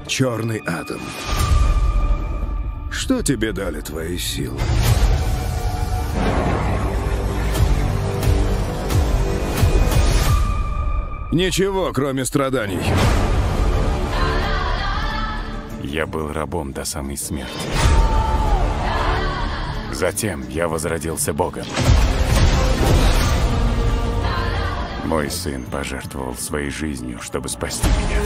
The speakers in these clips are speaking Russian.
Черный Адам. Что тебе дали твои силы? Ничего, кроме страданий. Я был рабом до самой смерти. Затем я возродился Богом. Мой сын пожертвовал своей жизнью, чтобы спасти меня.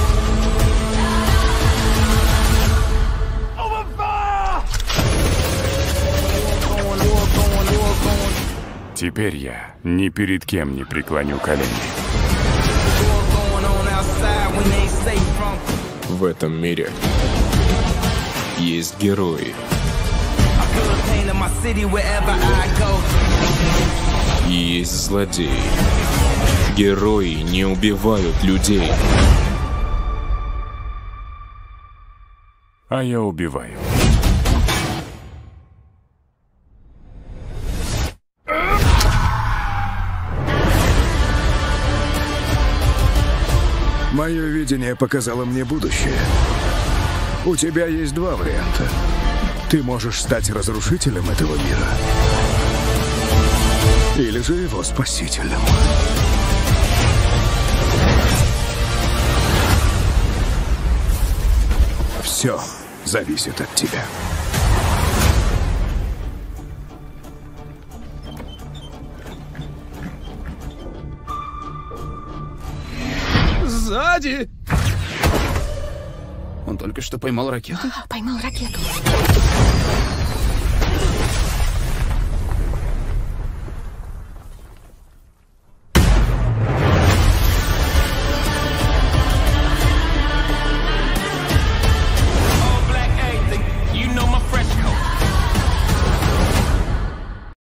Теперь я ни перед кем не преклоню колени. В этом мире есть герои. И есть злодеи. Герои не убивают людей. А я убиваю. Мое видение показало мне будущее. У тебя есть два варианта. Ты можешь стать разрушителем этого мира. Или же его спасителем. Все зависит от тебя. Сзади! Он только что поймал ракету? Поймал ракету.